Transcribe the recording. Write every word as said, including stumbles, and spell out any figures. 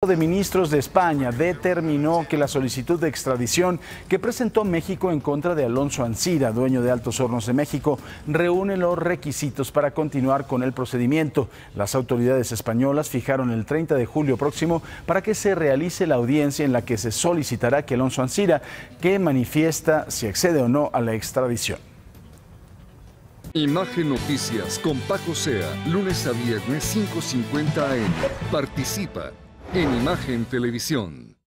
de Ministros de España determinó que la solicitud de extradición que presentó México en contra de Alonso Ancira, dueño de Altos Hornos de México, reúne los requisitos para continuar con el procedimiento. Las autoridades españolas fijaron el treinta de julio próximo para que se realice la audiencia en la que se solicitará que Alonso Ancira, que manifiesta si accede o no a la extradición. Imagen Noticias con Paco Sea, lunes a viernes cinco cincuenta a eme. Participa en Imagen Televisión.